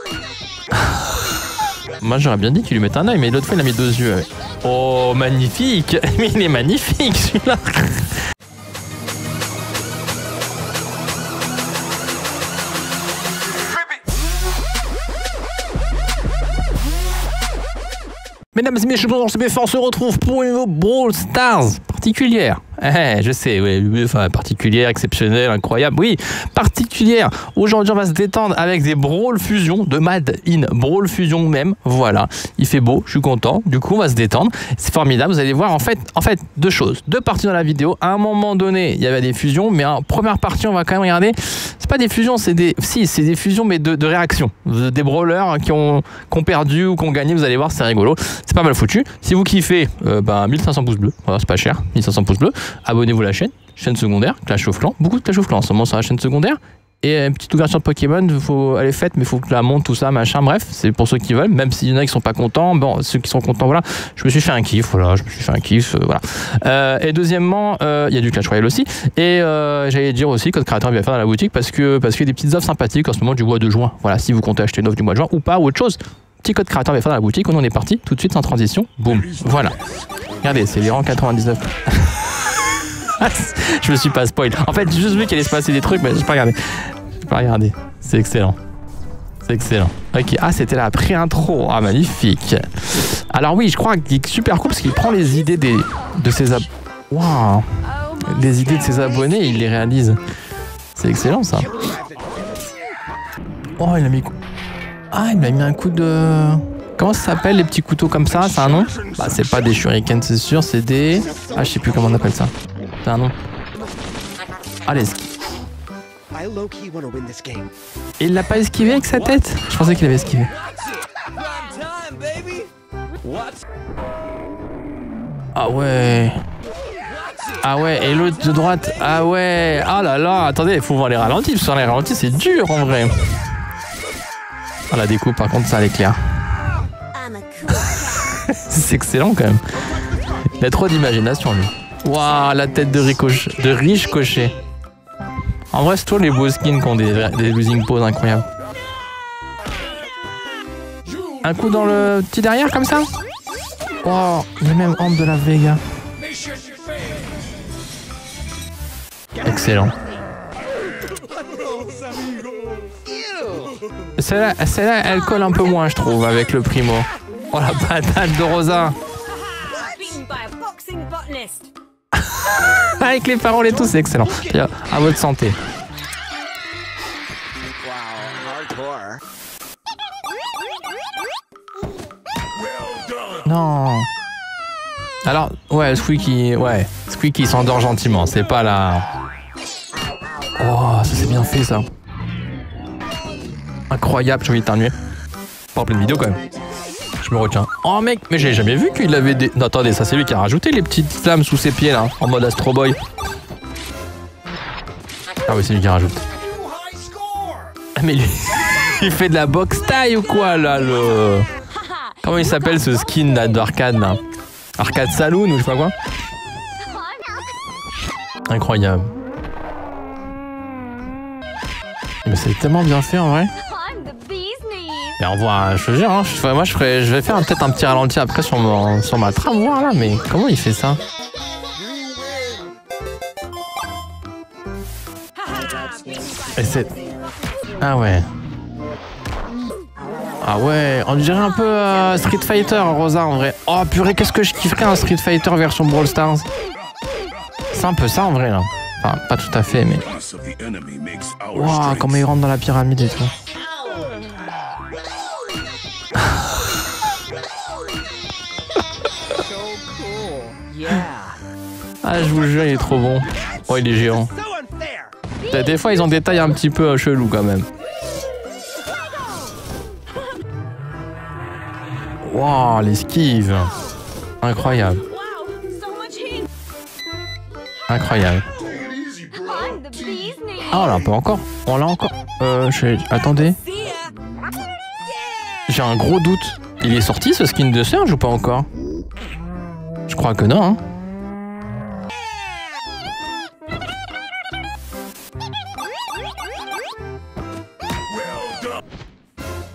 Moi j'aurais bien dit qu'il lui mette un œil, mais l'autre fois il a mis 2 yeux. Ouais. Oh magnifique. Mais il est magnifique celui-là. Mesdames et messieurs, on se retrouve pour une Brawl Stars particulière. Je sais, oui, enfin, particulière, exceptionnelle, incroyable. Oui, particulière. Aujourd'hui, on va se détendre avec des Brawl Fusion de Mad in Brawl Fusion même. Voilà, il fait beau, je suis content. Du coup, on va se détendre. C'est formidable. Vous allez voir, en fait, 2 choses. 2 parties dans la vidéo. À un moment donné, il y avait des fusions, mais en première partie, on va quand même regarder. C'est pas des fusions, c'est des fusions, mais de réactions. Des brawlers qui ont perdu ou qui ont gagné. Vous allez voir, c'est rigolo. C'est pas mal foutu. Si vous kiffez, 1500 pouces bleus. Voilà, c'est pas cher. 1500 pouces bleus. Abonnez-vous à la chaîne secondaire, Clash of Clans, beaucoup de Clash of Clans en ce moment sur la chaîne secondaire. Et une petite ouverture de Pokémon, elle est faite, mais il faut que la monte, tout ça, machin, bref, c'est pour ceux qui veulent, même s'il y en a qui sont pas contents, bon, ceux qui sont contents, voilà, je me suis fait un kiff, voilà. Et deuxièmement, il y a du Clash Royale aussi, et j'allais dire aussi, code créateur bien faire dans la boutique, parce qu'il y a des petites offres sympathiques en ce moment du mois de juin, voilà, si vous comptez acheter une offre du mois de juin, ou pas, ou autre chose, petit code créateur bien faire dans la boutique, on en est parti, tout de suite, sans transition, boum, voilà. Regardez, c'est les rangs 99. Je me suis pas spoil. En fait, j'ai juste vu qu'il allait se passer des trucs, mais j'ai pas regardé. C'est excellent. C'est excellent. Ok. Ah, c'était la pré-intro. Ah, magnifique. Alors oui, je crois qu'il est super cool parce qu'il prend les idées de ses abonnés. Waouh. Les idées de ses abonnés, il les réalise. C'est excellent, ça. Oh, il a mis... Ah, il m'a mis un coup de... Comment ça s'appelle les petits couteaux comme ça? C'est un nom? Bah, c'est pas des shurikens, c'est sûr, c'est des... Ah, je sais plus comment on appelle ça. C'est un nom. Allez, et il l'a pas esquivé avec sa tête? Je pensais qu'il avait esquivé. Ah ouais. Ah ouais, et l'autre de droite. Ah ouais. Ah là là, attendez, il faut voir les ralentis, parce que les ralentis, c'est dur en vrai. Ah, la découpe, par contre, ça l'éclaire. C'est excellent quand même. Il a trop d'imagination, lui. Waouh, la tête de riche cocher. En vrai, c'est toi les beaux skins qui ont des losing poses incroyables. Un coup dans le petit derrière comme ça. Waouh, les mêmes rampes de la Vega. Excellent. Celle-là, elle colle un peu moins, je trouve, avec le primo. Oh, la patate de Rosa. Avec les paroles et tout, c'est excellent. À votre santé. Non. Alors, ouais, Squeaky s'endort gentiment. C'est pas la... Oh, ça c'est bien fait, ça. Incroyable, j'ai envie d'éternuer. Pas en pleine vidéo, quand même. Je me retiens. Oh mec, mais j'ai jamais vu qu'il avait des... Non, attendez, ça c'est lui qui a rajouté les petites flammes sous ses pieds là, en mode Astro Boy. Ah oui, c'est lui qui rajoute. Ah mais lui, il fait de la boxe taille ou quoi là le... Comment il s'appelle ce skin là d'arcade là? Arcade Saloon ou je sais pas quoi. Incroyable. Mais c'est tellement bien fait en vrai. Mais on voit, je te jure, hein, moi je vais faire peut-être un petit ralenti après sur ma trame, voir là, mais comment il fait ça? Et c'est... Ah ouais. Ah ouais, on dirait un peu Street Fighter, Rosa en vrai. Oh purée, qu'est-ce que je kifferais un Street Fighter version Brawl Stars. C'est un peu ça en vrai là. Enfin, pas tout à fait, mais... Waouh, comment il rentre dans la pyramide et tout. Ah, je vous jure, il est trop bon. Oh, il est géant. Des fois, ils ont des tailles un petit peu chelou quand même. Wow, l'esquive. Incroyable. Incroyable. Ah, on l'a pas encore. On l'a encore. Attendez. J'ai un gros doute. Il est sorti ce skin de Surge ou pas encore? Je crois que non, hein.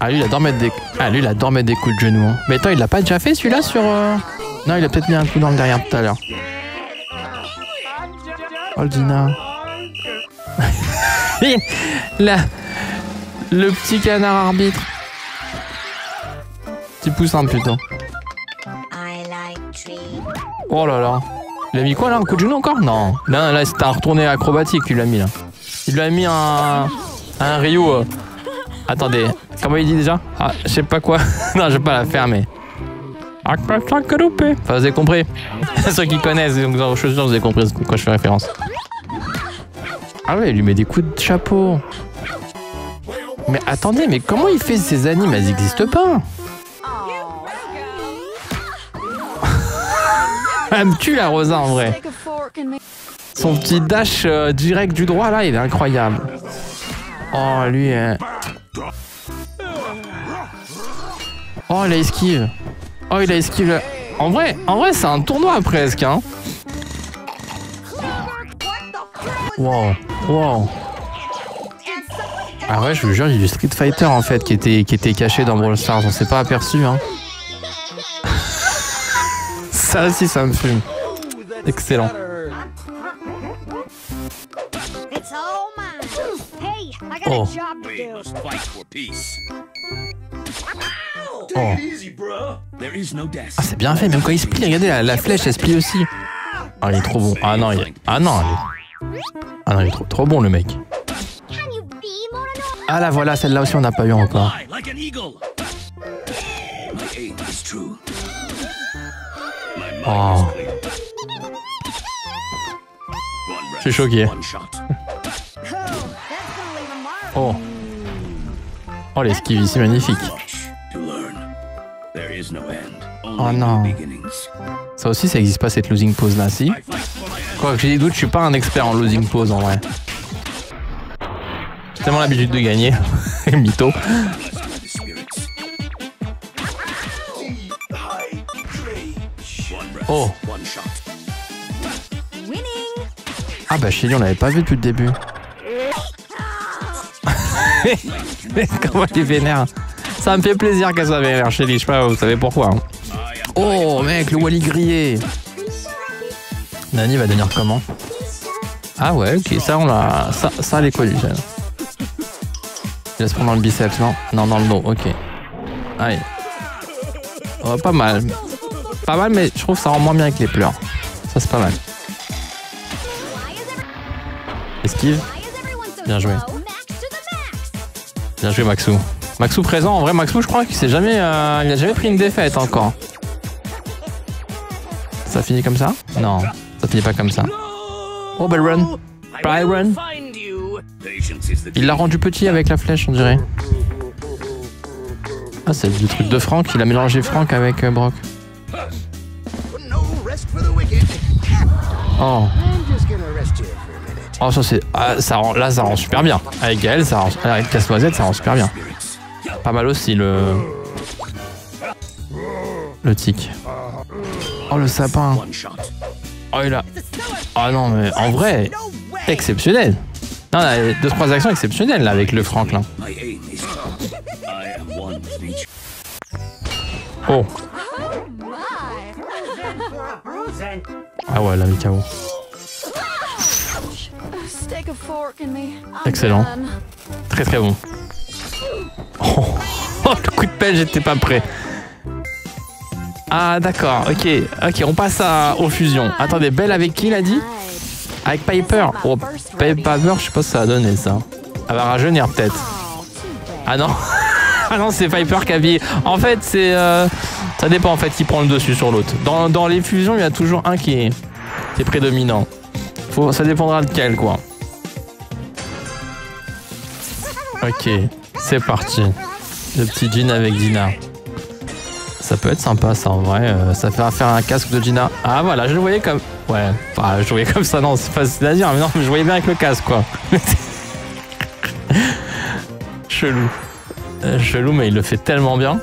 Ah, lui, il adore mettre des coups de genou. Hein. Mais attends, il l'a pas déjà fait celui-là sur... Non, il a peut-être mis un coup dans le derrière tout à l'heure. Oh, Dina. Là, le petit canard arbitre. Petit poussin plutôt. Oh là là. Il a mis quoi là? Un coup de genou encore? Non. Là c'était un retourné acrobatique qu'il a mis là. Il lui a mis un Ryu. Attendez, comment il dit déjà? Ah, je sais pas quoi. Non, je vais pas la faire mais... Enfin, vous avez compris. Ceux qui connaissent, donc dans vos chaussures, vous avez compris à quoi je fais référence. Ah ouais, il lui met des coups de chapeau. Mais attendez, mais comment il fait ces animes? Elles n'existent pas. Elle me tue la Rosa en vrai. Son petit dash direct du droit là, il est incroyable. Oh lui. Oh il a esquive. Oh il a esquive. En vrai c'est un tournoi presque hein. Wow. Wow. Ah ouais je vous jure il y a du Street Fighter en fait qui était caché dans Brawl Stars, on s'est pas aperçu hein. Ça aussi ça me fume. Excellent. Oh. Oh. Ah c'est bien fait, même quand il se plie, regardez la flèche elle se plie aussi. Ah il est trop bon. Ah non il est trop bon le mec. Ah là voilà, celle-là aussi on n'a pas eu encore. Oh. Je suis choqué. Oh. Oh l'esquive ici magnifique. Oh non. Ça aussi ça existe pas cette losing pose là, si. Quoi que j'ai des doutes, je suis pas un expert en losing pose en vrai. J'ai tellement l'habitude de gagner. Mytho. Oh. Ah bah Shelly on l'avait pas vu depuis le début. Comment elle est vénère. Ça me fait plaisir qu'elle soit vénère Shelly, je sais pas, vous savez pourquoi. Hein. Oh mec, le Wally grillé. Nani va devenir comment? Ah ouais, ok, ça on l'a. Ça elle est connue. Il va se prendre dans le biceps, non? Non, dans le dos, ok. Allez. Oh, pas mal. Pas mal, mais je trouve que ça rend moins bien avec les pleurs. Ça c'est pas mal. Esquive. Bien joué. Bien joué Maxou. Maxou présent, en vrai Maxou je crois qu'il s'est jamais, il a jamais pris une défaite encore. Ça finit comme ça? Non, ça finit pas comme ça. Oh Byron. Byron. Il l'a rendu petit avec la flèche on dirait. Ah c'est du truc de Franck, il a mélangé Franck avec Brock. Oh. Oh ça c'est... Ah, là ça rend super bien. Avec Gaël, ça rend... Avec Casse-Noisette, ça rend super bien. Pas mal aussi le tic. Oh le sapin. Oh il a... Oh non mais en vrai, exceptionnel. Non, on a 2-3 actions exceptionnelles là avec le Franck là. Oh. Ah ouais là, le KO. Excellent. Très très bon. Oh, le coup de pelle, j'étais pas prêt. Ah d'accord, ok, on passe aux fusions. Attendez, Belle avec qui il a dit? Avec Piper. Oh, Piper, je sais pas si ça va donner ça. Elle va rajeunir peut-être. Ah non. Ah non, c'est Piper qui a vie. En fait, c'est... ça dépend en fait qui prend le dessus sur l'autre. Dans les fusions, il y a toujours un qui est prédominant. Ça dépendra de quel quoi. Ok, c'est parti. Le petit Jean avec Dina. Ça peut être sympa ça en vrai. Ça fait faire un casque de Gina. Ah voilà, je le voyais comme... Ouais, enfin, je le voyais comme ça, non, c'est facile à dire, mais non, je voyais bien avec le casque quoi. Chelou. Chelou, mais il le fait tellement bien.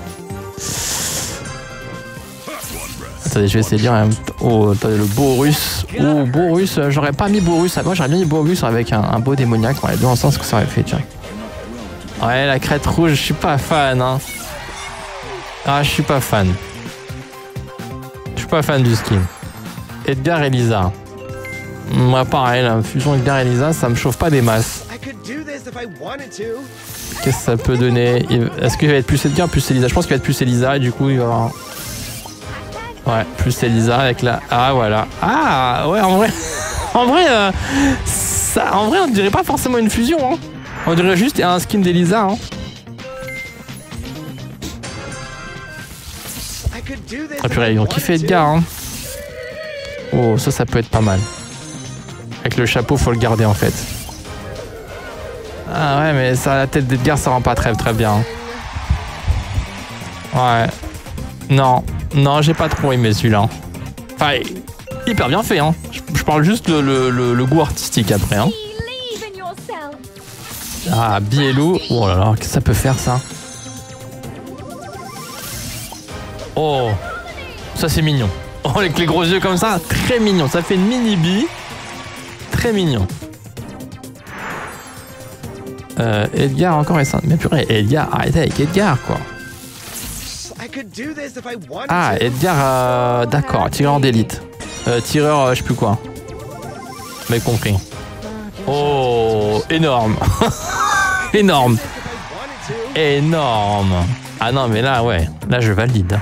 Attendez, je vais essayer de dire... Oh, attendez, le Borus. Oh, Borus, j'aurais pas mis Borus. Moi, j'aurais bien mis Borus avec un beau démoniaque. Les deux ensemble, ce que ça aurait fait, tiens. Ouais, la crête rouge, je suis pas fan. Hein. Ah, je suis pas fan. Je suis pas fan du skin. Edgar et Lisa. Moi, pareil, la fusion Edgar et Lisa, ça me chauffe pas des masses. Qu'est-ce que ça peut donner? Est-ce qu'il va être plus Edgar, plus Elisa? Je pense qu'il va être plus Elisa et du coup, il va avoir... Ouais, plus Elisa avec la... Ah, voilà. Ah, ouais, en vrai... en vrai, on dirait pas forcément une fusion. Hein. On dirait juste un skin d'Elisa. Hein. Ah purée, ils ont kiffé Edgar. Hein. Oh, ça peut être pas mal. Avec le chapeau, faut le garder en fait. Ah ouais, mais ça, la tête d'Edgar, ça rend pas très bien. Ouais. Non, j'ai pas trop aimé celui-là. Enfin, hyper bien fait. Hein. Je parle juste le goût artistique après. Hein. Ah, Bielou. Oh là là, qu'est-ce que ça peut faire ça? Oh, ça c'est mignon. Oh, avec les gros yeux comme ça, très mignon. Ça fait une mini bille. Très mignon. Edgar encore est simple. Mais purée, Edgar, arrêtez avec Edgar quoi. Ah, Edgar, d'accord, tireur d'élite. Tireur, je sais plus quoi. Mais compris. Oh, énorme. Énorme. Énorme. Ah non, mais là, ouais. Là, je valide.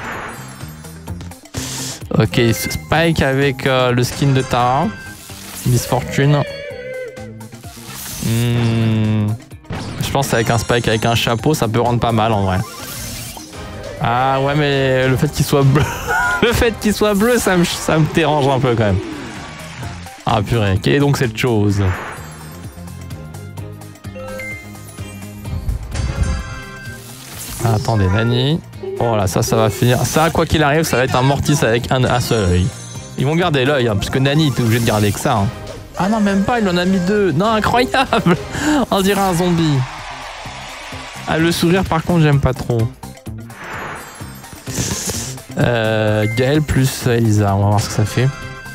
Ok, Spike avec le skin de Tara. Miss Fortune. Je pense qu'avec un Spike, avec un chapeau, ça peut rendre pas mal en vrai. Ah ouais, mais le fait qu'il soit bleu, le fait qu'il soit bleu, ça me dérange un peu quand même. Ah purée, quelle est donc cette chose? Ah, attendez, Nani. Oh là, ça va finir. Ça, quoi qu'il arrive, ça va être un Mortis avec un seul œil. Ils vont garder l'œil, hein, parce que Nani était obligé de garder que ça. Hein. Ah non, même pas, il en a mis 2. Non, incroyable. On dirait un zombie. Ah, le sourire, par contre, j'aime pas trop. Gaël plus Elisa, on va voir ce que ça fait.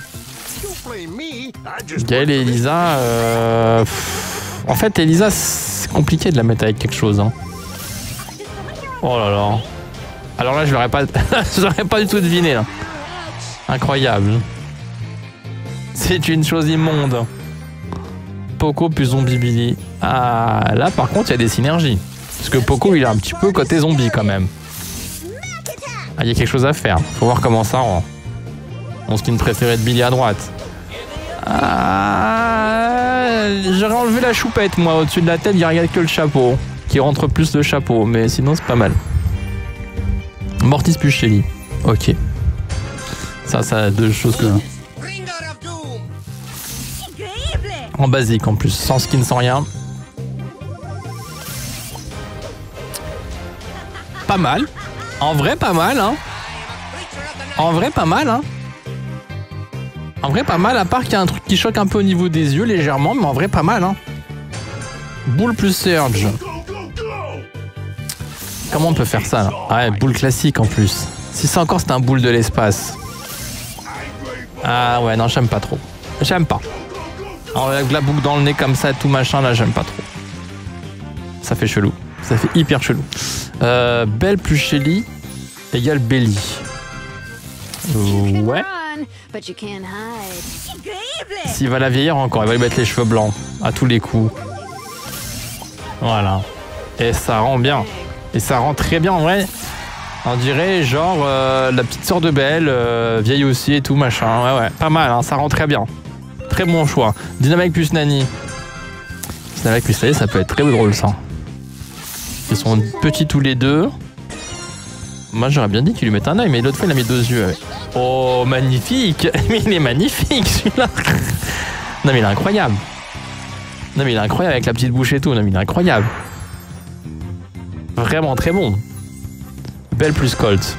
Gaël et Elisa... En fait, Elisa, c'est compliqué de la mettre avec quelque chose. Hein. Oh là là. Alors là, je l'aurais pas... je l'aurais pas du tout deviné, là. Incroyable. C'est une chose immonde. Poco plus zombie Billy. Ah, là, par contre, il y a des synergies. Parce que Poco, il a un petit peu côté zombie, quand même. Ah, il y a quelque chose à faire. Faut voir comment ça rend. Mon skin préféré de Billy à droite. Ah, j'aurais enlevé la choupette, moi. Au-dessus de la tête, il n'y a que le chapeau. Qui rentre plus le chapeau. Mais sinon, c'est pas mal. Mortis plus Shelly. Ok. Ça a deux choses que... En basique, en plus. Sans skin, sans rien. Pas mal. En vrai, pas mal, hein. En vrai, pas mal, hein. En vrai, pas mal, à part qu'il y a un truc qui choque un peu au niveau des yeux, légèrement, mais en vrai, pas mal, hein. Boule plus Surge. Comment on peut faire ça, là? Ouais, boule classique, en plus. Si c'est encore, c'est un boule de l'espace. Ah ouais, non, j'aime pas trop. J'aime pas. Alors, avec la boucle dans le nez comme ça, tout machin, là, j'aime pas trop. Ça fait chelou. Ça fait hyper chelou. Belle plus Shelly égale Belly. Ouais. S'il va la vieillir encore, il va lui mettre les cheveux blancs à tous les coups. Voilà. Et ça rend bien. Et ça rend très bien en vrai. On dirait genre la petite sœur de Belle, vieille aussi et tout machin. Ouais, pas mal, hein, ça rend très bien. Très bon choix. Dynamique plus Nani. Dynamique plus Nani, ça peut être très drôle ça. Ils sont petits tous les deux. Moi j'aurais bien dit qu'il lui mette un œil, mais l'autre fois il a mis 2 yeux. Ouais. Oh magnifique. Mais il est magnifique celui-là. Non mais il est incroyable. Non mais il est incroyable avec la petite bouche et tout. Non mais il est incroyable. Vraiment très bon. Belle plus Colt.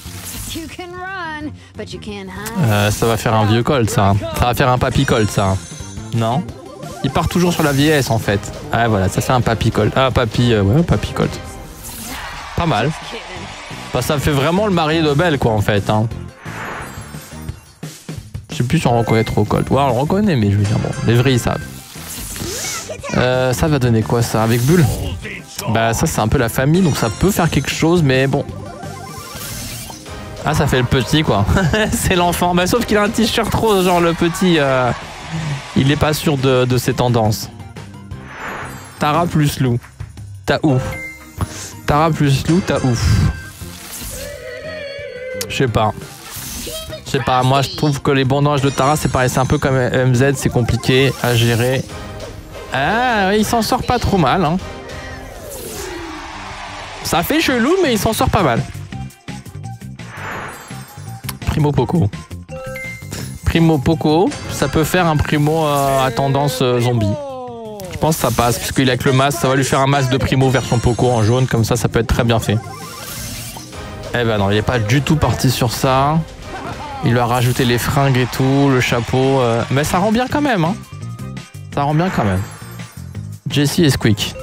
Ça va faire un vieux Colt ça. Ça va faire un papy Colt ça. Non? Il part toujours sur la vieillesse en fait. Ah voilà, ça c'est un papy Colt. Ah papy, ouais, papy Colt. Pas mal. Bah, ça fait vraiment le mari de Belle quoi en fait. Hein. Je sais plus si on reconnaît trop Colt. Ouais, on le reconnaît, mais je veux dire, bon, les vrais ils savent. Ça va donner quoi ça? Avec Bulle? Bah ça c'est un peu la famille, donc ça peut faire quelque chose, mais bon. Ah ça fait le petit quoi. C'est l'enfant. Bah sauf qu'il a un t-shirt rose, genre le petit. Il est pas sûr de ses tendances. Tara plus Lou. T'as ouf. Tara plus Lou, t'as ouf. Je sais pas. Je sais pas, moi je trouve que les bandages de Tara c'est pareil, c'est un peu comme MZ, c'est compliqué à gérer. Ah oui, il s'en sort pas trop mal hein. Ça fait chelou mais il s'en sort pas mal. Primo Poco. Primo Poco, ça peut faire un Primo à tendance zombie. Je pense que ça passe, puisqu'il a que le masque, ça va lui faire un masque de Primo version Poco en jaune, comme ça peut être très bien fait. Eh ben non, il n'est pas du tout parti sur ça. Il lui a rajouté les fringues et tout, le chapeau, mais ça rend bien quand même, hein. Ça rend bien quand même. Jessie et Squeak.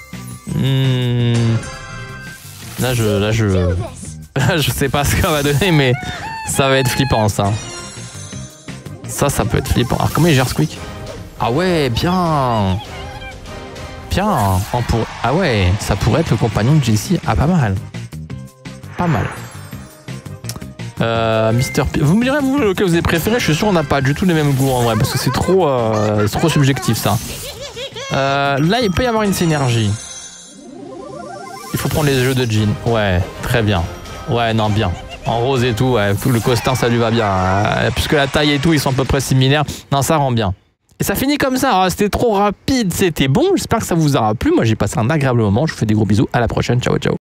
Là, je sais pas ce qu'on va donner, mais ça va être flippant, ça. Ça peut être flippant. Alors, comment il gère Squeak? Ah ouais, bien. Bien. Ah ouais, ça pourrait être le compagnon de Jessie. Ah, pas mal. Pas mal. Mister P. Vous me direz, vous, lequel vous avez préféré? Je suis sûr qu'on n'a pas du tout les mêmes goûts en vrai, parce que c'est trop subjectif, ça. Là, il peut y avoir une synergie. Il faut prendre les jeux de jean. Ouais, très bien. Ouais, non, bien. En rose et tout, ouais, le costard, ça lui va bien. Puisque la taille et tout, ils sont à peu près similaires. Non, ça rend bien. Et ça finit comme ça. C'était trop rapide, c'était bon. J'espère que ça vous aura plu. Moi, j'ai passé un agréable moment. Je vous fais des gros bisous. À la prochaine. Ciao, ciao.